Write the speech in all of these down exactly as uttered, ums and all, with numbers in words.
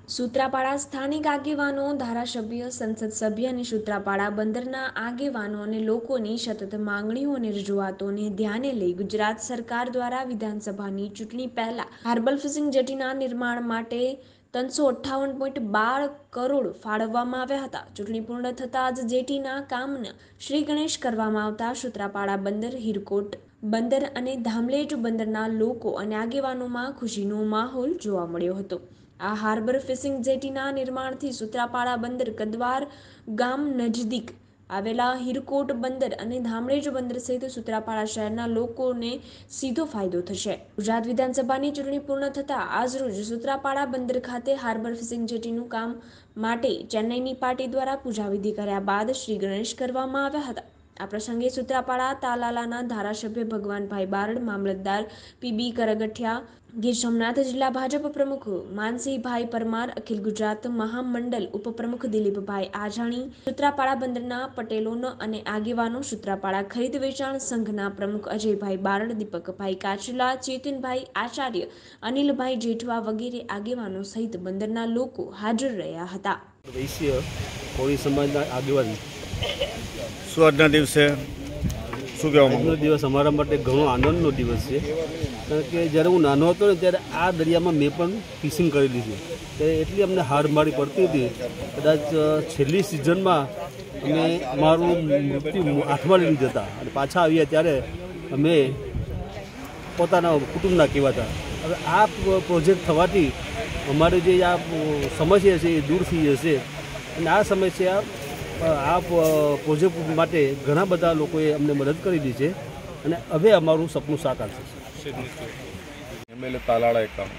સૂત્રાપાડા સ્થાનિક આગેવાનો, ધારાસભ્ય, સંસદ સભ્ય અને સૂત્રાપાડા બંદરના આગેવાનો અને લોકોની સતત માંગણીઓ અને રજૂઆતોને ધ્યાને લઈ ગુજરાત સરકાર દ્વારા વિધાનસભાની ચૂંટણી પહેલા હાર્બર ફિશિંગ જેટીના નિર્માણ માટે ત્રણસો અઠ્ઠાવન પોઈન્ટ બાર કરોડ ફાળવવામાં આવ્યા હતા. ચૂંટણી પૂર્ણ થતાં જ જેટીના કામના શ્રી ગણેશ કરવામાં આવતા સૂત્રાપાડા બંદર, હિરકોટ બંદર અને ધામલેજ બંદરના લોકો અને આગેવાનોમાં ખુશીનો માહોલ જોવા મળ્યો હતો. આ હાર્બર ફિશિંગ જેટીના નિર્માણથી સૂત્રાપાડા બંદર, કદવાર ગામ નજીક આવેલા હિરકોટ બંદર અને ધામરેજ બંદર સહિત સૂત્રાપાડા શહેરના લોકોને સીધો ફાયદો થશે. ગુજરાત વિધાનસભાની ચૂંટણી પૂર્ણ થતાં આજરોજ સૂત્રાપાડા બંદર ખાતે હાર્બર ફિશિંગ જેટીનું કામ માટે ચેન્નઈની પાર્ટી દ્વારા પૂજાવિધિ કર્યા બાદ શ્રી ગણેશ કરવામાં આવ્યા હતા. આ પ્રસંગે સૂત્રાપાડા તાલાલાના ધારાસભ્ય ભગવાનભાઈ બારડ, મામલતદાર પીબી કરગઠિયા, ગીર સોમનાથ જિલ્લા ભાજપ પ્રમુખ માનસીભાઈ પરમાર, અખિલ ગુજરાત મહામંડળ ઉપપ્રમુખ દિલીપભાઈ આજાણી, સૂત્રાપાડા બંદરના પટેલોનો અને આગેવાનો, સૂત્રાપાડા ખરીદ વેચાણ સંઘના પ્રમુખ અજયભાઈ બારડ, દીપકભાઈ કાચલા, ચેતનભાઈ આચાર્ય, અનિલભાઈ જેઠવા વગેરે આગેવાનો સહિત બંદરના લોકો હાજર રહ્યા હતા. વૈશ્ય કોળી સમાજના આગેવાન શું આજના દિવસે શું કહેવા માંગુ? આજનો દિવસ અમારા માટે ઘણો આનંદનો દિવસ છે, કારણ કે જ્યારે હું નાનો હતો ને ત્યારે આ દરિયામાં મેં પણ ફિશિંગ કરેલી છે. ત્યારે એટલી અમને હાર મારી પડતી હતી, કદાચ છેલ્લી સિઝનમાં અમે મારું મૃત્યુ હાથમાં લઈને જતા અને પાછા આવ્યા ત્યારે અમે પોતાના કુટુંબના કહેવાતા. હવે આ પ્રોજેક્ટ થવાથી અમારી જે આ સમસ્યા છે એ દૂર થઈ જશે અને આ સમસ્યા આ પ્રોજેક્ટ માટે ઘણા બધા લોકોએ અમને મદદ કરેલી છે અને હવે અમારું સપનું સાકાર થશે. એમએલએ તાલાળા એકામ.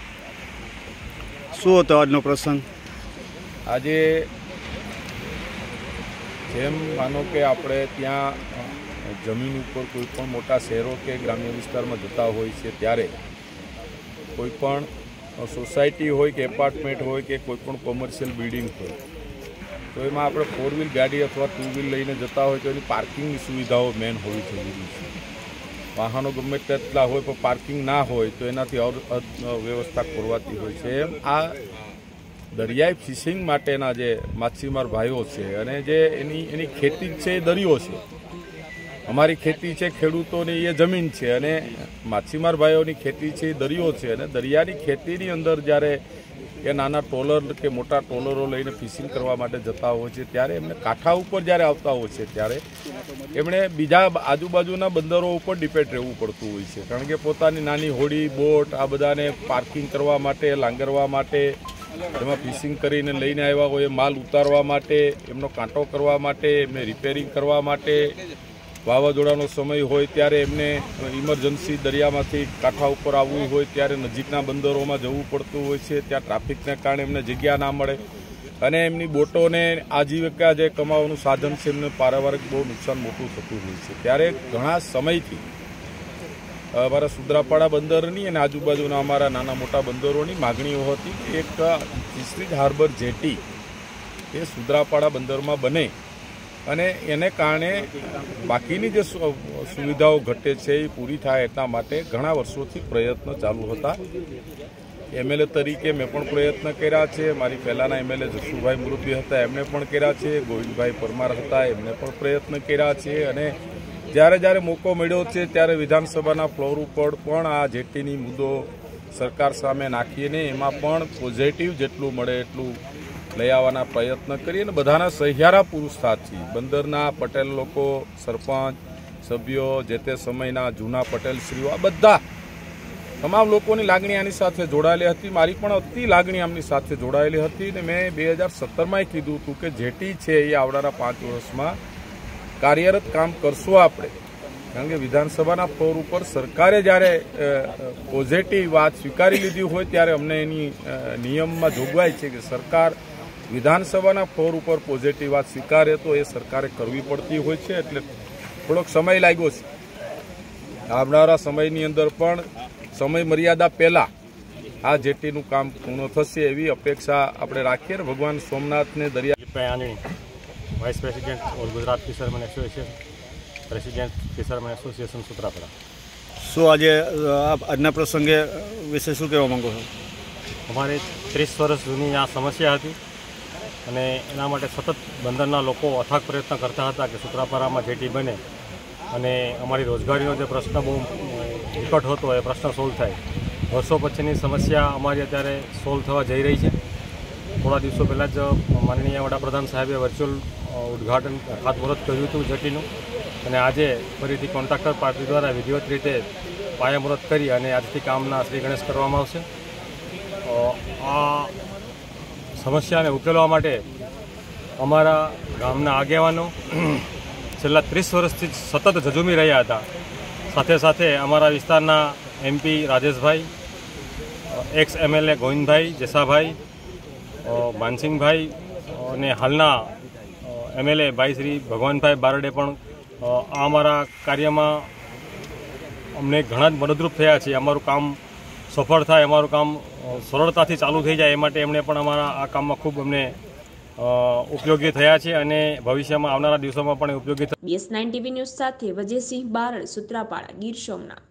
શું હતો આજનો પ્રસંગ? આજે જેમ માનો કે આપણે ત્યાં જમીન ઉપર કોઈ પણ મોટા શહેરો કે ગ્રામ્ય વિસ્તારમાં જતા હોય છે ત્યારે કોઈ પણ સોસાયટી હોય કે એપાર્ટમેન્ટ હોય કે કોઈ પણ કોમર્શિયલ બિલ્ડિંગ હોય તો એમાં આપણે ફોર વ્હીલ ગાડી અથવા ટુ વ્હીલ લઈને જતા હોય તો એની પાર્કિંગની સુવિધાઓ મેન હોવી જરૂરી છે. વાહનો ગમે તેટલા હોય પણ પાર્કિંગ ના હોય તો એનાથી વ્યવસ્થા ખોરવાતી હોય છે. એમ આ દરિયાઈ ફિશિંગ માટેના જે માછીમાર ભાઈઓ છે અને જે એની એની ખેતી છે એ દરિયો છે, અમારી ખેતી છે ખેડૂતોની એ જમીન છે અને માછીમાર ભાઈઓની ખેતી છે એ દરિયો છે. અને દરિયાની ખેતીની અંદર જ્યારે એ નાના ટ્રોલર કે મોટા ટ્રોલરો લઈને ફિશિંગ કરવા માટે જતા હોય છે ત્યારે એમને કાંઠા ઉપર જ્યારે આવતા હોય છે ત્યારે એમણે બીજા આજુબાજુના બંદરો ઉપર ડિપેન્ડ રહેવું પડતું હોય છે, કારણ કે પોતાની નાની હોડી, બોટ આ બધાને પાર્કિંગ કરવા માટે, લાંગરવા માટે, એમાં ફિશિંગ કરીને લઈને આવ્યા હોય એ માલ ઉતારવા માટે, એમનો કાંટો કરવા માટે, એમને રિપેરિંગ કરવા માટે, વાવાઝોડાનો સમય હોય ત્યારે એમને ઇમરજન્સી દરિયામાંથી કાંઠા ઉપર આવવું હોય ત્યારે નજીકના બંદરોમાં જવું પડતું હોય છે. ત્યાં ટ્રાફિકને કારણે એમને જગ્યા ના મળે અને એમની બોટોને આજીવિકા જે કમાવાનું સાધન છે એમને પારિવારિક બહુ નુકસાન મોટું થતું હોય છે. ત્યારે ઘણા સમયથી અમારા સૂત્રાપાડા બંદરની અને આજુબાજુના અમારા નાના મોટા બંદરોની માગણીઓ હતી કે એક ફિશરીઝ હાર્બર જેટી એ સૂત્રાપાડા બંદરમાં બને અને એને કારણે બાકીની જે સુવિધાઓ ઘટે છે એ પૂરી થાય એટલા માટે ઘણા વર્ષોથી પ્રયત્ન ચાલુ હતા. એમએલએ તરીકે મેં પણ પ્રયત્ન કર્યા છે, મારી પહેલાંના એમએલએ જસુભાઈ મુરબ્બી હતા એમણે પણ કર્યા છે, ગોવિંદભાઈ પરમાર હતા એમણે પણ પ્રયત્ન કર્યા છે અને જ્યારે જ્યારે મોકો મળ્યો છે ત્યારે વિધાનસભાના ફ્લોર ઉપર પણ આ જેટીની મુદ્દો સરકાર સામે નાખીને એમાં પણ પોઝિટિવ જેટલું મળે એટલું લઈ આવવાના પ્રયત્ન કરી અને બધાના સહિયારા પુરુષાર્થથી બંદરના પટેલ લોકો, સરપંચ, સભ્યો, જે તે સમયના જૂના પટેલશ્રીઓ આ બધા તમામ લોકોની લાગણી આની સાથે જોડાયેલી હતી. મારી પણ અતિ લાગણી આમની સાથે જોડાયેલી હતી અને મેં બે હજાર સત્તરમાં કીધું હતું કે જેટી છે એ આવનારા પાંચ વર્ષમાં કાર્યરત કામ કરશું આપણે, કારણ કે વિધાનસભાના ફ્લોર ઉપર સરકારે જ્યારે પોઝિટિવ વાત સ્વીકારી લીધી હોય ત્યારે અમને એની નિયમમાં જોગવાઈ છે કે સરકાર વિધાનસભાના ફ્લોર ઉપર પોઝિટિવ વાત સ્વીકારે તો એ સરકારે કરવી પડતી હોય છે. એટલે થોડોક સમય લાગ્યો છે. આવનારા સમયની અંદર પણ સમય મર્યાદા પહેલાં આ જેટીનું કામ પૂર્ણ થશે એવી અપેક્ષા આપણે રાખીએ. ભગવાન સોમનાથને દરિયા वाइस प्रेसिडेंट और Gujarat fisherman association, president fisherman association Sutrapada. શું આજે આજના પ્રસંગે વિશે શું કહેવા માંગો છો? हमारे ત્રીસ વર્ષ જૂની આ સમસ્યા હતી અને એના માટે સતત બંદરના લોકો અથાગ પ્રયત્ન કરતા હતા કે સૂત્રાપાડામાં જેટી બને અને અમારી રોજગારીનો જે પ્રશ્ન બહુ વિકટ હતો એ પ્રશ્ન સોલ્વ થાય. વર્ષો પછીની સમસ્યા અમારી અત્યારે સોલ્વ થવા જઈ રહી છે. થોડા દિવસો પહેલાં જ માનનીય વડાપ્રધાન સાહેબે વર્ચ્યુઅલ ઉદ્ઘાટન ખાતમુહૂર્ત કર્યું હતું જેટીનું અને આજે ફરીથી કોન્ટ્રાક્ટર પાર્ટી દ્વારા વિધિવત રીતે પાયામુહૂર્ત કરી અને આજથી કામના શ્રી ગણેશ કરવામાં આવશે. આ સમસ્યાને ઉકેલવા માટે અમારા ગામના આગેવાનો છેલ્લા ત્રીસ વર્ષથી સતત ઝઝૂમી રહ્યા હતા. સાથે સાથે અમારા વિસ્તારના MP Rajeshbhai, ex MLA Govindbhai Jesabhai, Mansinhbhai અને હાલના એમએલએ ભાઈ શ્રી ભગવાનભાઈ બારડે પણ આ અમારા કાર્યમાં અમને ઘણા જ મદદરૂપ થયા છે. અમારું કામ સફળ થાય, અમારું કામ સરળતાથી ચાલુ થઈ જાય એ માટે એમણે પણ અમારા આ કામમાં ખૂબ અમને ઉપયોગી થયા છે અને ભવિષ્યમાં આવનારા દિવસોમાં પણ ઉપયોગી થશે. બીએસ નાઇન ટીવી ન્યૂઝ સાથે વજયસિંહ બારડ, સૂત્રાપાડા, ગીર સોમનાથ.